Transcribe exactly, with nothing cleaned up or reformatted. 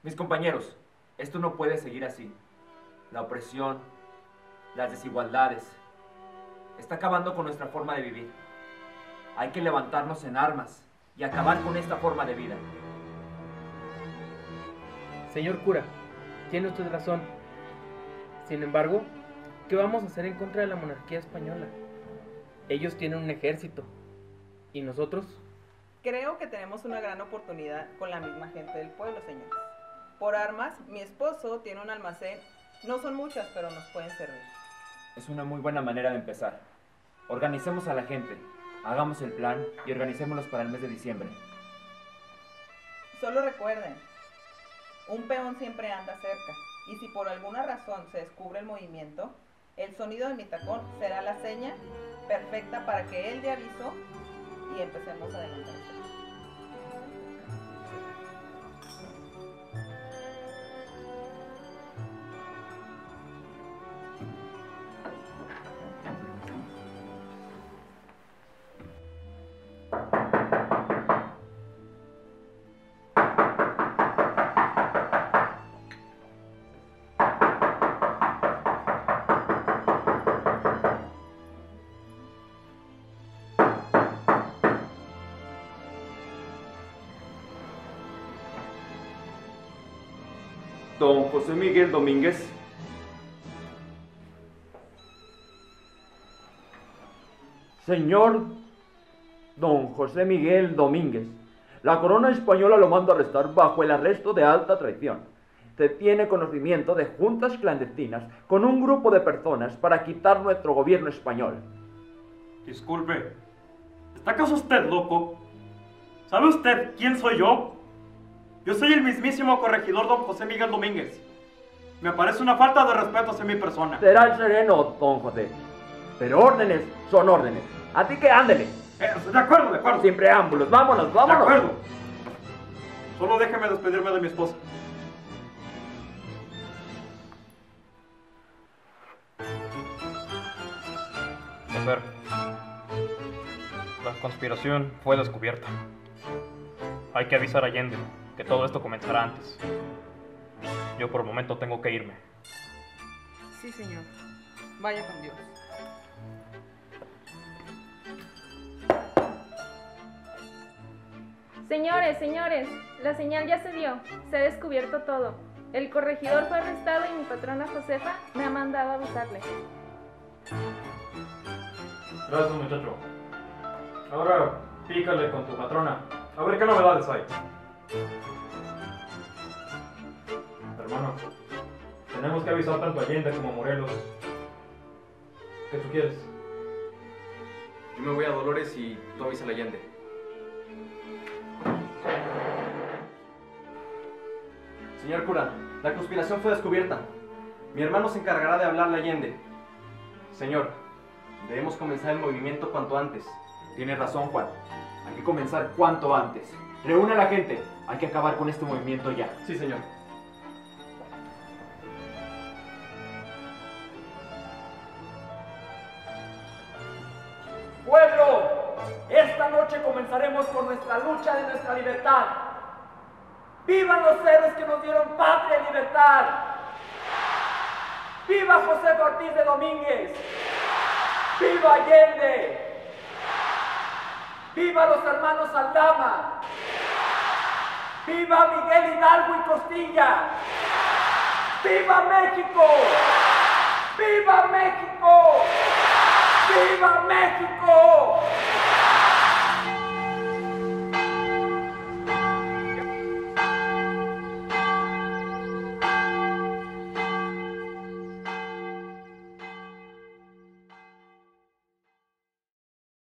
Mis compañeros, esto no puede seguir así. La opresión, las desigualdades, está acabando con nuestra forma de vivir. Hay que levantarnos en armas y acabar con esta forma de vida. Señor cura, tiene usted razón. Sin embargo, ¿qué vamos a hacer en contra de la monarquía española? Ellos tienen un ejército. ¿Y nosotros? Creo que tenemos una gran oportunidad con la misma gente del pueblo, señores. Por armas, mi esposo tiene un almacén. No son muchas, pero nos pueden servir. Es una muy buena manera de empezar. Organicemos a la gente, hagamos el plan y organicémoslos para el mes de diciembre. Solo recuerden, un peón siempre anda cerca, y si por alguna razón se descubre el movimiento, el sonido de mi tacón será la seña perfecta para que él dé aviso y empecemos a adelantar. Don José Miguel Domínguez. Señor Don José Miguel Domínguez, la corona española lo manda a arrestar bajo el arresto de alta traición. Se tiene conocimiento de juntas clandestinas con un grupo de personas para quitar nuestro gobierno español. Disculpe, ¿está acaso usted loco? ¿Sabe usted quién soy yo? Yo soy el mismísimo corregidor don José Miguel Domínguez. Me parece una falta de respeto hacia mi persona. Será el sereno, don José. Pero órdenes son órdenes. Así que ándele. Eh, de acuerdo, de acuerdo. Sin preámbulos. Vámonos, vámonos. De acuerdo. Solo déjeme despedirme de mi esposa. Mujer, la conspiración fue descubierta. Hay que avisar a Allende que todo esto comenzará antes. Yo por el momento tengo que irme. Sí, señor. Vaya con Dios. Señores, señores, la señal ya se dio. Se ha descubierto todo. El corregidor fue arrestado y mi patrona Josefa me ha mandado a avisarle. Gracias, muchacho. Ahora pícale con tu patrona. A ver qué novedades hay. Hermano, tenemos que avisar tanto a Allende como a Morelos. ¿Qué tú quieres? Yo me voy a Dolores y tú avisa a Allende. Señor cura, la conspiración fue descubierta. Mi hermano se encargará de hablarle a Allende. Señor, debemos comenzar el movimiento cuanto antes. Tiene razón, Juan. Hay que comenzar cuanto antes. Reúne a la gente. Hay que acabar con este movimiento ya. Sí, señor. Pueblo, esta noche comenzaremos con nuestra lucha de nuestra libertad. ¡Vivan los héroes que nos dieron patria y libertad! ¡Viva José Ortiz de Domínguez! ¡Viva Allende! ¡Viva los hermanos Aldama! ¡Viva Miguel Hidalgo y Costilla! ¡Viva México!